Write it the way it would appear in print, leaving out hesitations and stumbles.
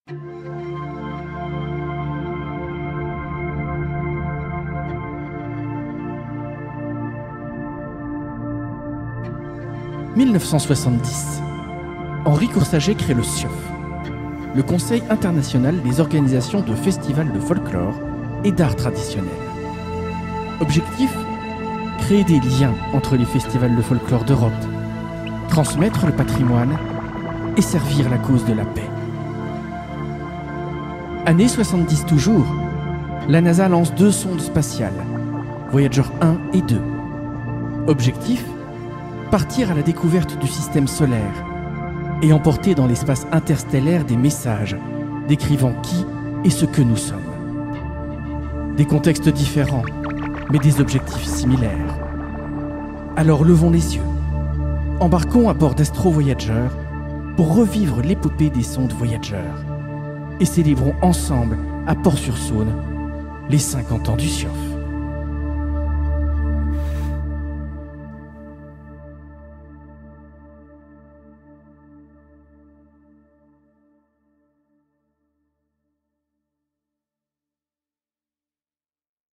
« 1970. Henri Coursager crée le CIOF, le Conseil international des organisations de festivals de folklore et d'art traditionnel. Objectif : créer des liens entre les festivals de folklore d'Europe, transmettre le patrimoine et servir la cause de la paix. Année 70 toujours, la NASA lance 2 sondes spatiales, Voyager 1 et 2. Objectif : partir à la découverte du système solaire et emporter dans l'espace interstellaire des messages décrivant qui et ce que nous sommes. Des contextes différents, mais des objectifs similaires. Alors levons les yeux, embarquons à bord d'Astro Voyager pour revivre l'épopée des sondes Voyager et célébrons ensemble à Port-sur-Saône les 50 ans du CIOF.